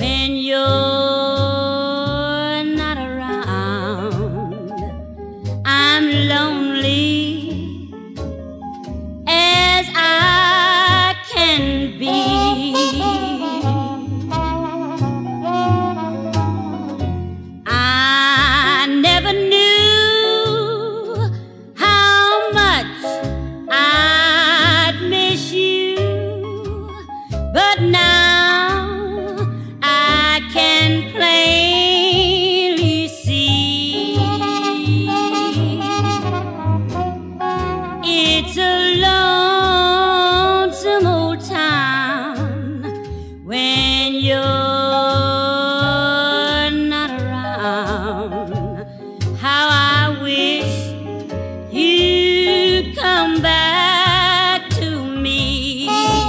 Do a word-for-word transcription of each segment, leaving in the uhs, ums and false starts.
when you're not around. I'm lonely as I can be. I never knew how much I'd miss you, but now I can plainly see it's a lonesome old town when you're not around. How I wish you'd come back to me.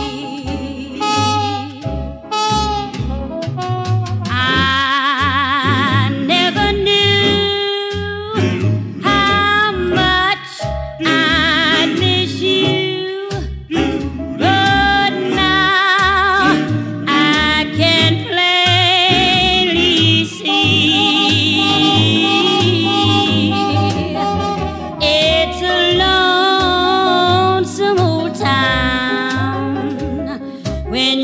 I never knew how much I'd miss you, but now I can plainly see it's a lonesome old town when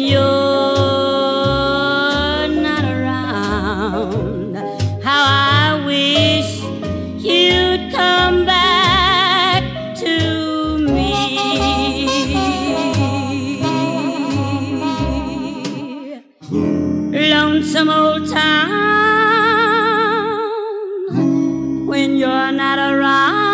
you're not around. How I wish you'd come back to me. Lonesome old town when you're not around.